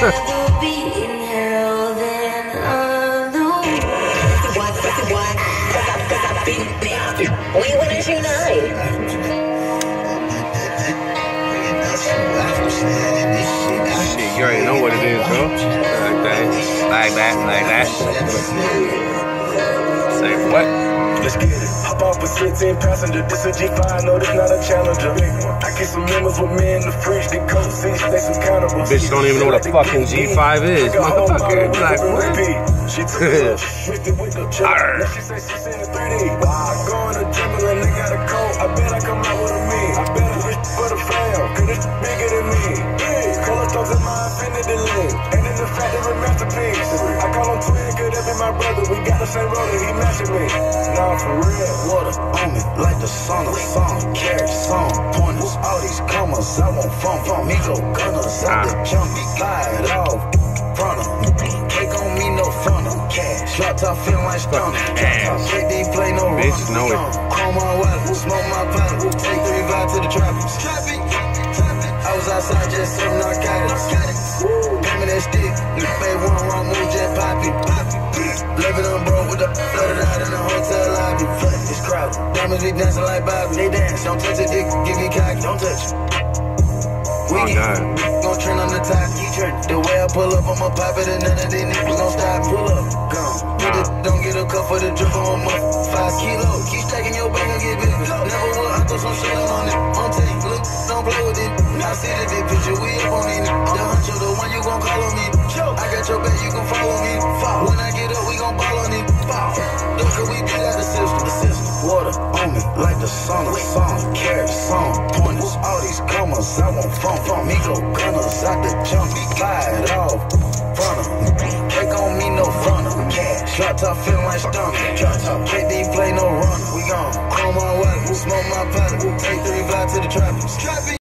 rather be in hell than alone. We winners unite. Shit, you already know what it is, bro. Like that. Say what? Let's get it. Hop off a 16 passenger. This a G5, no, this not a Challenger. I get some members with me in the fridge. They coat seats, they some cannibals. Bitch don't even know what a fucking G5 is, motherfucker. Be like, what? She took it, mixed it with the chip. Now she say she's in the 3D. I go in the gym and they got a coat. I bet I come out with a me. I bet I reach for the fam, cause it's bigger than me. Color thugs in my infinity link. And in the factory masterpiece. I call him twin, cause that be my brother. We got the same roller, he matching me. Nah, for real. Water on me, like the sun of song. Carrot song, pointers, all these commas. I want fun, me go gunners. Out the jump, slide off. Front of cake on me, no front of cash. Drop top, feeling like stunner. KD play no bitch, know it. Chrome on wallet, smoke my pilot. Take 3 vibe to the tropics. I was outside just some narcotics. Give me that stick, you made one wrong move, just pop it. Living on bro with the flooded out in the hotel lobby. It's crowded. Diamonds be dancing like Bobby. They dance, don't touch a dick, give me cocky, don't touch it. Oh God. Gon' trend on the top, keep trend. The way I pull up, I'ma pop it, and none of these niggas gon' stop. Pull up, gone. Don't get a cup for the drip on my 5 kilos. Keep stacking your bank and get bigger. Never will, I throw some shit on it. On tape, look, don't play with it. I see the big picture, we up on it. The huncho, the one you gon' call on me. I got your back, you gon' follow me. When I get up, we gon' ball on it. Look, we beat out the system. Water on me, like the sun of song. Carrot song, pointers, all these commas. I want fun, me go gunners. Out the jump, slide off. Front of cake on me, no front of cash. Drop top, feeling like stunner. KD play no runner. We gone. Chrome on wallet, smoke my pilot. Take 3 vibe to the tropics.